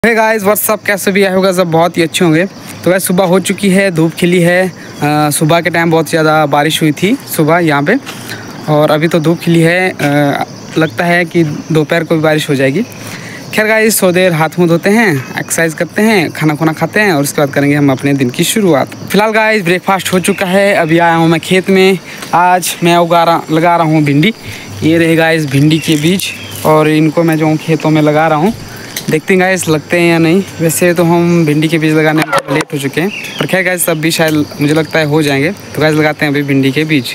Hey guys what's up, कैसे भी आए होगा, सब बहुत ही अच्छे होंगे। तो गाइस सुबह हो चुकी है, धूप खिली है। सुबह के टाइम बहुत ज़्यादा बारिश हुई थी सुबह यहाँ पे, और अभी तो धूप खिली है। लगता है कि दोपहर को भी बारिश हो जाएगी। खैर गाइस, थोड़ी देर हाथ मुँह धोते हैं, एक्सरसाइज करते हैं, खाना खुना खाते हैं और उसके बाद करेंगे हम अपने दिन की शुरुआत। फिलहाल गाइस ब्रेकफास्ट हो चुका है। अभी आया हूँ मैं खेत में। आज मैं लगा रहा हूँ भिंडी। ये रहे गाइस भिंडी के बीज, और इनको मैं जो खेतों में लगा रहा हूँ। देखते हैं गाइस लगते हैं या नहीं। वैसे तो हम भिंडी के बीज लगाने में लेट हो चुके हैं, पर खैर गाइस सब भी शायद मुझे लगता है हो जाएंगे। तो गाइस लगाते हैं अभी भिंडी के बीज।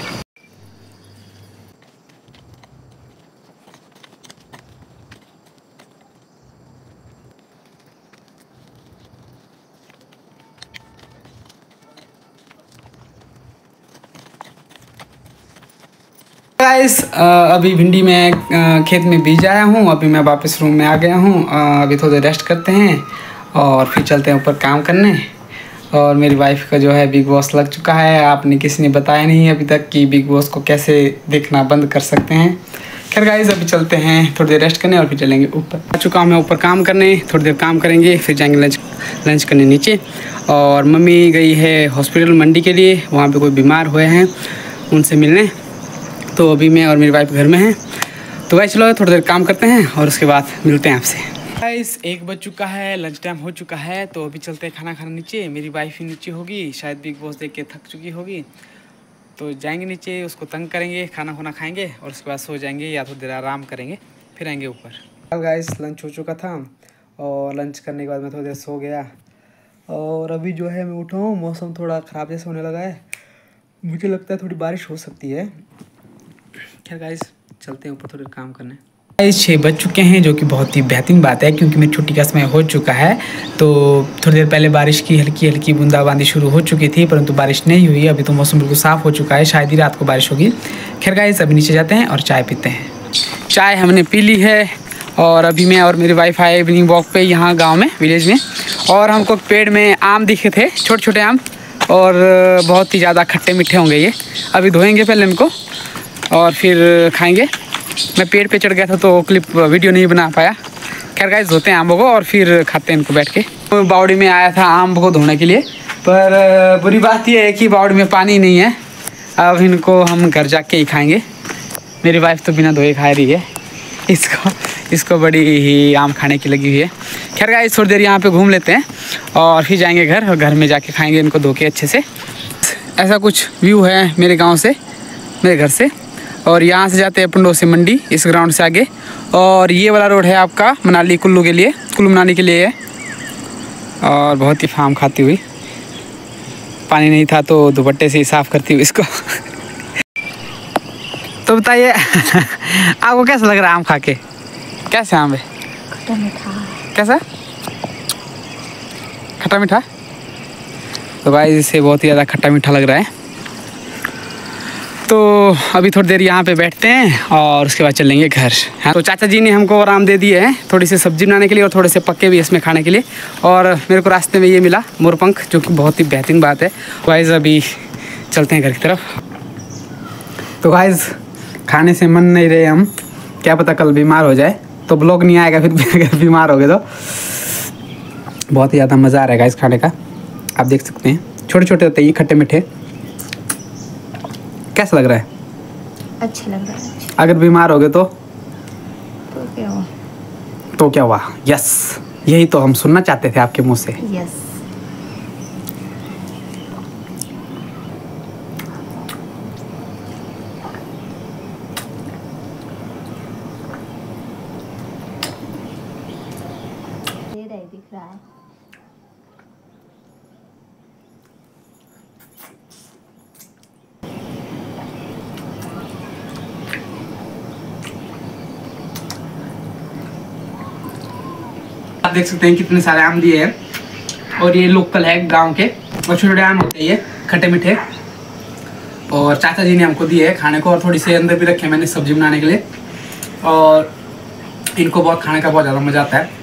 गाइस अभी भिंडी में खेत में बीज आया हूँ। अभी मैं वापस रूम में आ गया हूँ। अभी थोड़ी रेस्ट करते हैं और फिर चलते हैं ऊपर काम करने। और मेरी वाइफ का जो है बिग बॉस लग चुका है। आपने किसी ने बताया नहीं अभी तक कि बिग बॉस को कैसे देखना बंद कर सकते हैं। खैर गाइस अभी चलते हैं थोड़ी देर रेस्ट करने और फिर चलेंगे ऊपर। आ चुका हूँ मैं ऊपर काम करने। थोड़ी देर काम करेंगे, फिर जाएंगे लंच करने नीचे। और मम्मी गई है हॉस्पिटल मंडी के लिए, वहाँ पर कोई बीमार हुए हैं, उनसे मिलने। तो अभी मैं और मेरी वाइफ घर में हैं। तो भाई चलो थोड़ी देर काम करते हैं और उसके बाद मिलते हैं आपसे। गाइस 1 बज चुका है, लंच टाइम हो चुका है। तो अभी चलते हैं खाना खाने नीचे। मेरी वाइफ ही नीचे होगी, शायद बिग बॉस देख के थक चुकी होगी। तो जाएंगे नीचे, उसको तंग करेंगे, खाना खुना खाएंगे और उसके बाद सो जाएंगे या थोड़ी देर आराम करेंगे, फिर आएंगे ऊपर। गाइस लंच हो चुका था और लंच करने के बाद मैं थोड़ी देर सो गया। और अभी जो है मैं उठा हूँ, मौसम थोड़ा ख़राब जैसा होने लगा है। मुझे लगता है थोड़ी बारिश हो सकती है। खैर गाइस चलते हैं ऊपर थोड़ी काम करने। गाइस 6 बज चुके हैं, जो कि बहुत ही बेहतरीन बात है क्योंकि मेरी छुट्टी का समय हो चुका है। तो थोड़ी देर पहले बारिश की हल्की हल्की बूंदाबांदी शुरू हो चुकी थी, परंतु बारिश नहीं हुई। अभी तो मौसम बिल्कुल साफ़ हो चुका है, शायद ही रात को बारिश होगी। खैर गाइस अभी नीचे जाते हैं और चाय पीते हैं। चाय हमने पी ली है और अभी मैं और मेरी वाइफ आए इवनिंग वॉक पे यहाँ गाँव में, विलेज में। और हमको पेड़ में आम दिखे थे, छोटे छोटे आम, और बहुत ही ज़्यादा खट्टे मीठे होंगे ये। अभी धोएंगे पहले इनको और फिर खाएंगे। मैं पेड़ पे चढ़ गया था तो वीडियो नहीं बना पाया। खैर गाइस धोते हैं आमों को और फिर खाते हैं इनको बैठ के। बावड़ी में आया था आम को धोने के लिए, पर बुरी बात यह है कि बावड़ी में पानी नहीं है। अब इनको हम घर जाके ही खाएंगे। मेरी वाइफ तो बिना धोए खा रही है, इसको बड़ी ही आम खाने की लगी हुई है। खैर गाइस थोड़ी देर यहाँ पे घूम लेते हैं और फिर जाएंगे घर, और घर में जाके खाएंगे इनको धो के अच्छे से। ऐसा कुछ व्यू है मेरे गाँव से, मेरे घर से। और यहाँ से जाते हैं पंडो से मंडी, इस ग्राउंड से आगे। और ये वाला रोड है आपका मनाली कुल्लू के लिए, कुल्लू मनाली के लिए है। और बहुत ही फार्म खाती हुई, पानी नहीं था तो दुपट्टे से ही साफ़ करती हुई इसको। तो बताइए आपको कैसा लग रहा है आम खा के? कैसे आम है? खट्टा मीठा। कैसा? खट्टा मीठा। तो भाई इससे बहुत ही ज़्यादा खट्टा मीठा लग रहा है। तो अभी थोड़ी देर यहाँ पे बैठते हैं और उसके बाद चलेंगे घर। हाँ, तो चाचा जी ने हमको आराम दे दिए हैं थोड़ी सी सब्जी बनाने के लिए और थोड़े से पक्के भी इसमें खाने के लिए। और मेरे को रास्ते में ये मिला मोरपंख, जो कि बहुत ही बेहतरीन बात है। गाइस अभी चलते हैं घर की तरफ। तो गाइस खाने से मन नहीं रहे हम, क्या पता कल बीमार हो जाए तो ब्लॉग नहीं आएगा फिर अगर बीमार हो गए तो। बहुत ही ज़्यादा मज़ा आ रहा है गाइस खाने का, आप देख सकते हैं। छोटे छोटे होते हैं ये, खट्टे मीठे। कैसा लग रहा है? अच्छा लग रहा है। अगर बीमार हो गए तो क्या हुआ? तो क्या हुआ? यस, यही तो हम सुनना चाहते थे आपके मुंह से। यस। दिख रहा है। आप देख सकते हैं कितने सारे आम दिए हैं, और ये लोकल है गांव के, और छोटे छोटे आम होते हैं ये खट्टे मीठे। और चाचा जी ने हमको दिए है खाने को, और थोड़ी सी अंदर भी रखे मैंने सब्जी बनाने के लिए। और इनको बहुत खाने का बहुत ज़्यादा मज़ा आता है,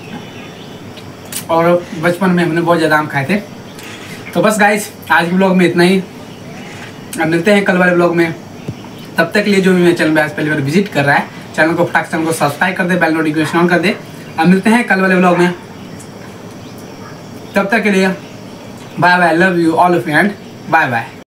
और बचपन में हमने बहुत ज़्यादा आम खाए थे। तो बस गाइस आज के ब्लॉग में इतना ही। अब मिलते हैं कल वाले ब्लॉग में। तब तक के लिए जो भी मेरे चैनल पर आज पहली बार विजिट कर रहा है, चैनल को फटाक से सब्सक्राइब कर दे, बेल नोटिफिकेशन ऑन कर दे। अब मिलते हैं कल वाले ब्लॉग में। तब तक के लिए bye bye, love you all of you and bye bye.